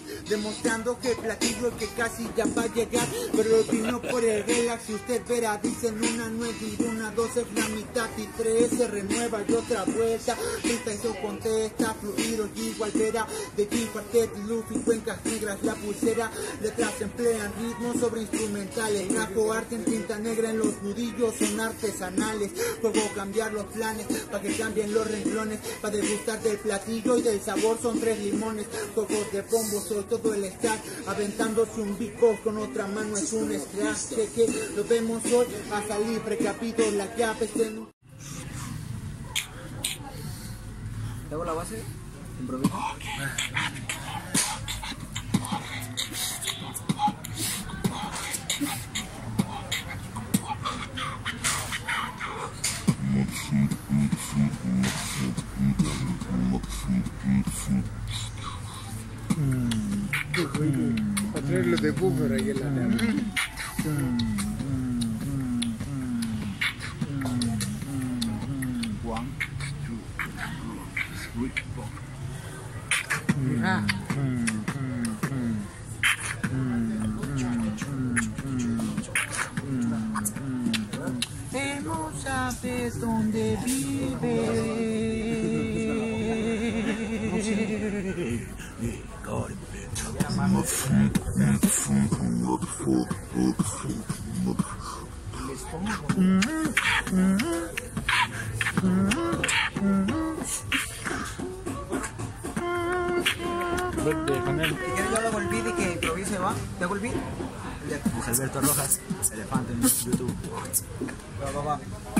demostrando que el platillo es que casi ya va a llegar, pero vino por el relax y usted verá, dicen una 9 y una 2 es la mitad y 3 se renueva y otra vuelta, esta eso contesta, fluido y igual verá, de G, Quartet, luz y cuencas negras, la pulsera, letras emplean ritmos sobre instrumentales, trajo arte en tinta negra en los nudillos, son artesanales, juego cambiar los planes, para que cambien los renglones, para degustar del platillo y del sabor son 3 limones, juegos de pombo, soy todo el stack, aventándose un big box con otra mano es un scratch, que lo vemos hoy a salir, precapito la llave, ¿Te hago la base? ¿Improviso? Para traerlo de buffer ahí en la nave. Vemos sabes dónde vive. Si quieres yo hago el beat y que improvise, ¿va? ¿Te hago el beat? Luis Alberto Rojas, Elefante en YouTube. Va.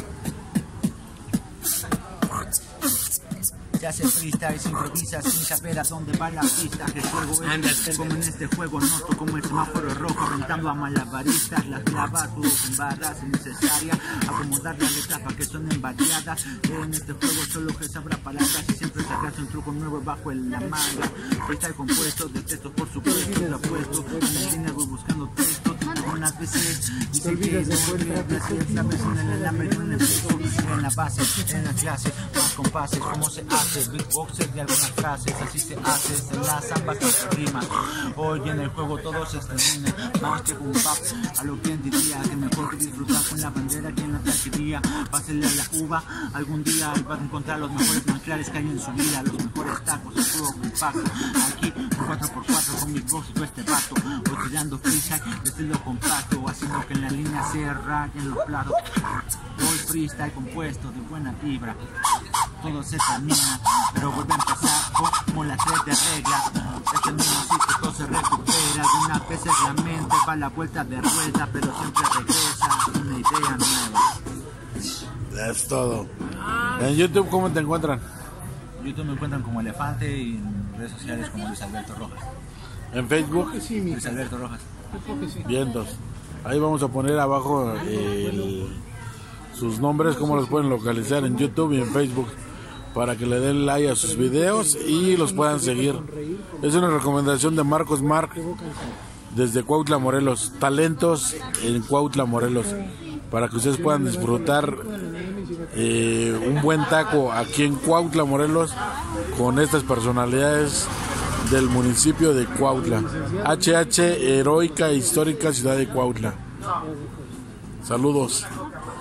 Se hace freestyle, se improvisa sin saber a dónde va la pista. El juego es como en este juego, noto como el semáforo rojo, aventando a malabaristas, las clavas, todos en barras innecesarias, acomodar las letras para que suenen variadas. En este juego solo que sabrá palabras y siempre sacas un truco nuevo bajo en la manga. Freestyle compuesto de textos, por supuesto, lo apuesto. En la línea voy buscando textos, unas veces dicen que no la vez en el alambre, en el peso, en la base, en la clase, más compases, cómo se hace. Beatboxer de algunas frases, así se hace, se enlazan bastantes rimas. Hoy en el juego todo se extermina, más que un pap, a lo que diría que mejor que disfrutar con la bandera que en la taquería. Pásele a la uva, algún día va a encontrar los mejores manglares que hay en su vida, los mejores tacos, el juego compacto. Aquí un 4x4 con mi voz y este vato, hoy tirando freestyle de estilo compacto, haciendo que en la línea se rayen los platos. Hoy freestyle compuesto de buena vibra. Todo se termina, pero vuelve a empezar como la 3 de regla. Este mismo sitio todo se recupera. Algunas veces la mente va a la vuelta de rueda, pero siempre regresa una idea nueva. Es todo. En YouTube, ¿cómo te encuentran? En YouTube me encuentran como Elefante y en redes sociales como Luis Alberto Rojas. En Facebook, Luis Alberto Rojas. vientos. Ahí vamos a poner abajo sus nombres, cómo los pueden localizar en YouTube y en Facebook, para que le den like a sus videos y los puedan seguir. Es una recomendación de Marcos Marc desde Cuautla, Morelos. Talentos en Cuautla, Morelos, para que ustedes puedan disfrutar un buen taco aquí en Cuautla, Morelos, con estas personalidades del municipio de Cuautla. HH, heroica e histórica ciudad de Cuautla. Saludos.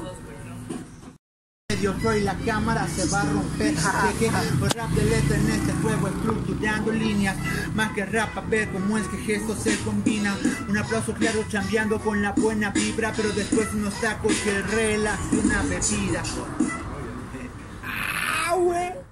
Yo soy la cámara, se va a romper. Pues rap de letra en este juego, estructurando líneas. Más que rap, a ver cómo es que esto se combina. Un aplauso claro, chambeando con la buena vibra. Pero después unos tacos que relax y una bebida. ¡Ah, güey!